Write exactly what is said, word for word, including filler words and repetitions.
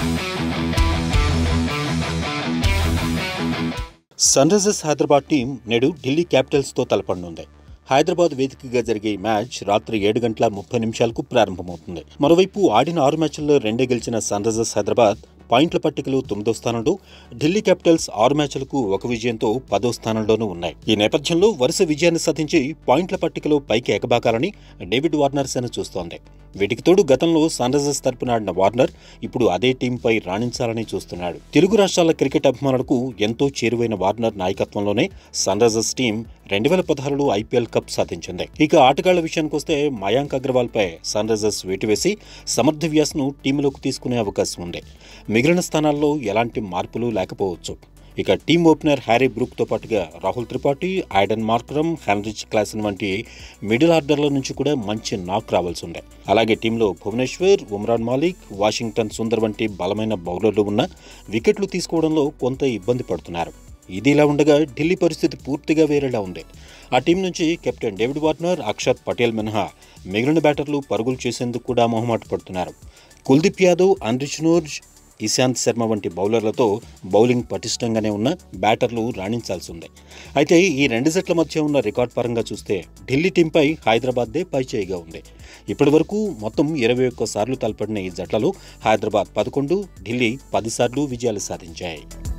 Sun Risers Hyderabad team నేడు Delhi Capitals తో తలపడనుంది. హైదరాబాద్ వేదికగా జరిగే ఈ మ్యాచ్ రాత్రి ఏడు గంటల ముప్పై నిమిషాలకు ప్రారంభమవుతుంది. మరోవైపు ఆడిన ఆరు మ్యాచ్ల్లో రెండే గెలిచిన సన్ రైజర్స్ హైదరాబాద్ పాయింట్ల పట్టికలో తొమ్మిదో స్థానంలో, ఢిల్లీ క్యాపిటల్స్ ఆరు మ్యాచ్లకు ఒక విజయంతో పదో స్థానంలోనూ ఉన్నాయి. ఈ నేపథ్యంలో వరుస విజయాన్ని సాధించి పాయింట్ల పట్టికలో పైకి ఎగబాకాలని డేవిడ్ వార్నర్ సేన చూస్తోంది. వీటికి తోడు గతంలో సన్ రైజర్స్ తరపున ఆడిన వార్నర్ ఇప్పుడు అదే టీంపై రాణించాలని చూస్తున్నాడు. తెలుగు రాష్ట్రాల క్రికెట్ అభిమానులకు ఎంతో చేరువైన వార్నర్ నాయకత్వంలోనే సన్ రైజర్స్ టీం రెండు వేల పదహారులో ఐపీఎల్ కప్ సాధించింది. ఇక ఆటగాళ్ల విషయానికి వస్తే మయాంక్ అగర్వాల్ పై సన్ రైజర్స్ వేటు వేసి సమర్థ్ వ్యాస్ ను టీంలోకి తీసుకునే అవకాశం ఉంది. మిగిలిన స్థానాల్లో ఎలాంటి మార్పులు లేకపోవచ్చు. ఇక టీం ఓపెనర్ హ్యారీ బ్రూక్ తో పాటుగా Rahul Tripathi, Aiden Markram, Heinrich Klaasen వంటి మిడిల్ ఆర్డర్ల నుంచి కూడా మంచి నాక్ రావాల్సి ఉంది. అలాగే టీంలో భువనేశ్వర్, ఉమ్రాన్ మాలిక్, వాషింగ్టన్ సుందర్ వంటి బలమైన బౌలర్లు ఉన్న వికెట్లు తీసుకోవడంలో కొంత ఇబ్బంది పడుతున్నారు. ఇది ఇలా ఉండగా ఢిల్లీ పరిస్థితి పూర్తిగా వేరేలా ఉంది. ఆ టీం నుంచి captain David Warner, Axar Patel మినహా మిగిలిన బ్యాటర్లు పరుగులు చేసేందుకు కూడా మొహమాట పడుతున్నారు. కుల్దీప్ యాదవ్, అన్రిచ్ నూర్, ఇశాంత్ శర్మ వంటి బౌలర్లతో బౌలింగ్ పటిష్టంగానే ఉన్న బ్యాటర్లు రాణించాల్సి ఉంది. అయితే ఈ రెండు జట్ల మధ్య ఉన్న రికార్డ్ పరంగా చూస్తే ఢిల్లీ టీంపై హైదరాబాద్దే పైచేయిగా ఉంది. ఇప్పటి వరకు మొత్తం ఇరవై ఒక్క సార్లు తలపడిన ఈ జట్లలో హైదరాబాద్ పదకొండు, ఢిల్లీ పది సార్లు విజయాలు సాధించాయి.